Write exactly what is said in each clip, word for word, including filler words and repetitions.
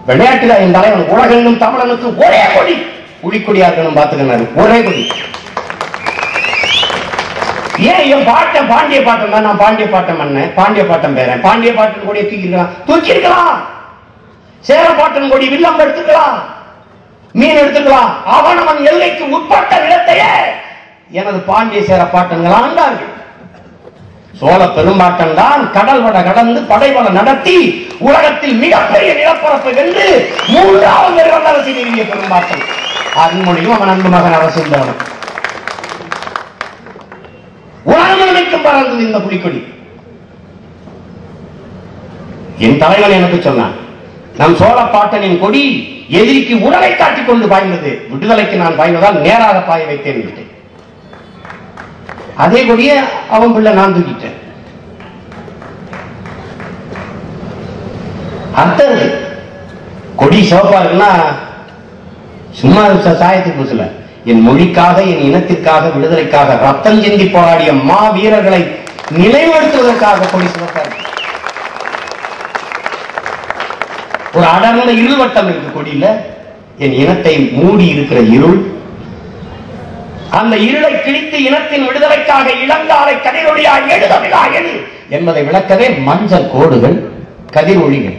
விளையாட்டுல என் தலைவன் உலகெங்கும் தமிழனுக்கு ஒரே கொடி புலிக்கொடியா இருக்கணும் பாத்துக்கிறாரு. ஒரே கொடி. ஏன் என் பாட்டன் பாண்டிய பாட்டம் தான், நான் பாண்டிய பாட்டம் பண்ணேன், பாண்டிய பாட்டம் பேரன், பாண்டிய பாட்டன் கொடியை தூக்கி இருக்கலாம், தூக்கி இருக்கலாம். சேர பாட்டன் கொடி வில்லம்பு எடுத்துக்கலாம், மீன் எடுத்துக்கலாம். அவனவன் எல்லைக்கு உட்பட்ட இடத்தையே எனது பாண்டிய சேர பாட்டன்கள் ஆண்டார்கள். சோழ பெரும்பாட்டன் தான் கடல் வட கடந்து படைவள நடத்தி உலகத்தில் மிகப்பெரிய நிலப்பரப்பை வென்று மூன்றாவது வல்லரசை நிறுவிய பெரும்பாட்டன். அருண்மொழியும் அவன் அன்பு மகன் அரசிந்தவன். உலகமைக்கும் பறந்தது இந்த புலிக்கொடி. என் தலைவன் எனக்கு சொன்னான், நம் சோழ பாட்டனின் கொடி எதிரிக்கு உடலை காட்டிக் கொண்டு பாய்ந்தது, விடுதலைக்கு நான் பாய்வதால் நேராக பாய வைத்தேன் விட்டேன். அதே கொடியே அவன் பிள்ளை நான் தூக்கிட்டேன். அர்த்தம் கொடி சிவப்பா இருக்குன்னா சும்மா சாயத்துக்கு பூசல. என் மொழிக்காக, என் இனத்திற்காக, விடுதலைக்காக ரத்தம் சிந்தி போராடிய மா வீரர்களை நினைவுபடுத்துவதற்காக கொடி சிவப்பா இருக்கு. ஒரு அடர்ந்த இருள் வட்டம் இருக்கு கொடியில, என் இனத்தை மூடி இருக்கிற இருள். அந்த இருளை கிழித்து இனத்தின் விடுதலைக்காக இளங்காலை கதிரொளியா எழுதவிழா எழு என்பதை விளக்கவே மஞ்சள் கோடுகள், கதிரொளிகள்.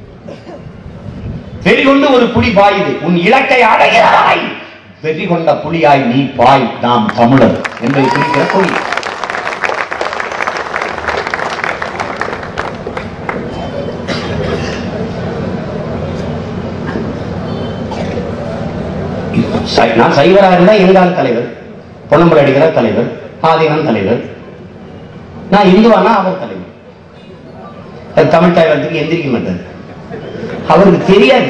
வெறி கொண்டு ஒரு புலி பாயுது, உன் இலக்கை அடைகிறாய். வெறி கொண்ட புலியாய் நீ பாய், நாம் தமிழர் என்பதை குறிக்கிற கொடி. நான் சைவராக இருந்தா எங்கால் தலைவர், பொன்னம்பல அடிக்கிற தலைவர், ஆதீனம் தலைவர். நான் இந்துவானா அவர் தலைவர். தமிழ் தலைவருக்கு எந்திரிக்க மாட்டார், அவருக்கு தெரியாது.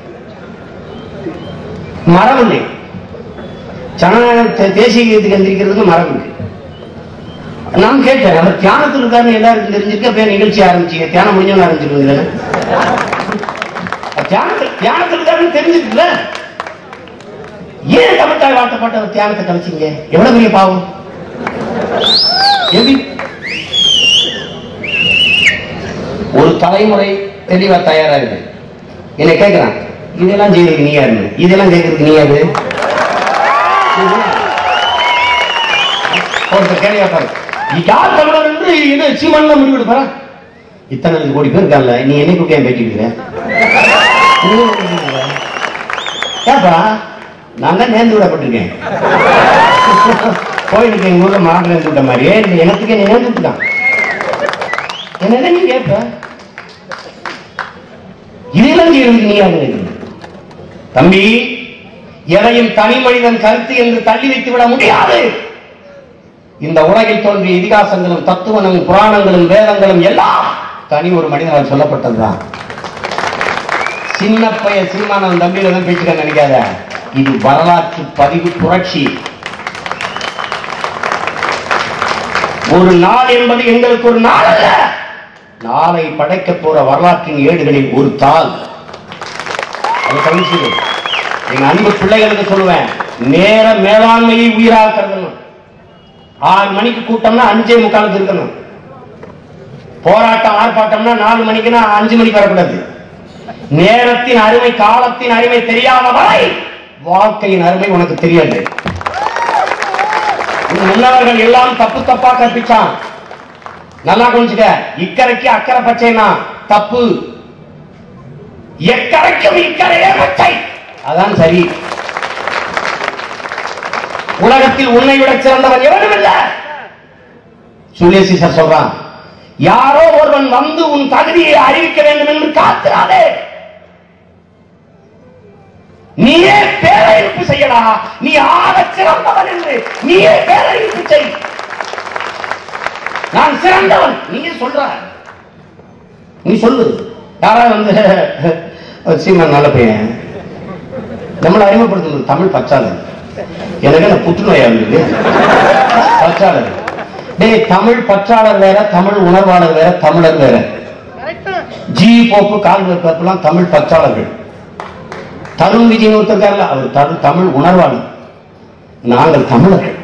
மரம் இல்லை, ஜனநாயக தேசிய கீதத்துக்கு எந்திரிக்கிறதுக்கு மரம் இருக்கு. நான் கேட்டேன், அவர் தியானத்தில் இருக்காருன்னு எல்லாருக்கும் தெரிஞ்சிருக்கு. அப்படியே நிகழ்ச்சி ஆரம்பிச்சீங்க, தியானம் முடிஞ்சவங்க ஆரம்பிச்சிருக்கீங்க. தியானத்தில் தியானத்தில் இருக்காருன்னு தெரிஞ்சிருக்குல்ல, ஏன் தமிழ்தாய் வாழ்த்தப்பட்ட தியானத்தை கழிச்சிங்க? எவ்வளவு பெரிய பாவம். ஒரு தலைமுறை தெளிவா தயாரா இருக்கு. என்னை கேட்கிறான், இதெல்லாம் செய்யறதுக்கு நீ யாரு? இதெல்லாம் செய்யறதுக்கு நீ யாரு? கேள்வி பாரு, யார் தமிழர் என்று என்ன சீமான் முடிவெடுப்பாரா? இத்தனை கோடி பேர் இருக்காங்கல்ல, நீ என்னை கூட்டியா பேட்டிருக்கிற? ஏப்பா, நான் தான் நேர்ந்து விடப்பட்டிருக்கேன். கோயிலுக்கு எங்க ஊர்ல மாடு நேர்ந்து விட்ட மாதிரியே எனத்துக்கே நீ நேர்ந்து விட்டுதான். என்ன நீ கேட்ப? இதெல்லாம் செய்யறதுக்கு நீ யாரு? தம்பி, எதையும் தனி மனிதன் கருத்து என்று தள்ளி வைத்து விட முடியாது. இந்த உலகில் தோன்றிய இதிகாசங்களும் தத்துவங்களும் புராணங்களும் வேதங்களும் எல்லாம் தனி ஒரு மனிதனால் சொல்லப்பட்டதுதான். சின்ன பைய சீமானவன் தம்பியில தான் பேச்சுக்க நினைக்காத. இது வரலாற்று பதிவு புரட்சி. ஒரு நாள் என்பது எங்களுக்கு ஒரு நாள் அல்ல, நாளை படைக்க போற வரலாற்றின் ஏடுகளில் ஒரு தாள். எங்க அன்பு பிள்ளைகளுக்கு சொல்லுவேன், நேர மேலாண்மையை உயிராக்கிறது. ஆறு மணிக்கு கூட்டம்னா அஞ்சே முக்காலுக்கு இருக்கணும். போராட்டம் ஆர்ப்பாட்டம்னா நாலு மணிக்குன்னா அஞ்சு மணிக்கு வரக்கூடாது. நேரத்தின் அருமை, காலத்தின் அருமை தெரியாத வரை வாழ்க்கையின் அருமை உனக்கு தெரியாது. முன்னவர்கள் எல்லாம் தப்பு தப்பா கற்பிச்சான். நல்லா கொஞ்சிக்க, இக்கரைக்கு அக்கறை பச்சைனா தப்பு, எக்கரைக்கும் இக்கரையே பச்சை, அதான் சரி. உலகத்தில் உன்னை விட சிறந்தவன் எவனும் இல்லை. சுல்லேசிசர் சொல்றான், யாரோ ஒருவன் வந்து உன் தகுதியை அறிவிக்க வேண்டும் என்று காத்திராதே, நீயே பேரறிவிப்பு செய்யடா. நீ ஆக சிறந்தவன் என்று நீயே பேரறிவிப்பு செய். நான் சிறந்தவன் நீயே சொல்ற, நீ சொல்லு. யாரா வந்து சீமான் நல்ல பையன், நம்மளை அறிமுகப்படுத்தணும் தமிழ் பச்சாளர். எனக்கு அந்த புற்றுநோயா இருந்தது பச்சாளர். டேய், தமிழ் பற்றாளர் வேற, தமிழ் உணர்வாளர் வேற, தமிழர் வேற. ஜி போப்பு, கால்வர் கப்பெல்லாம் தமிழ் பற்றாளர்கள். தருண் விஜய் ஒருத்தருக்காருல, அவர் தமிழ் உணர்வாளர். நாங்கள் தமிழர்கள்.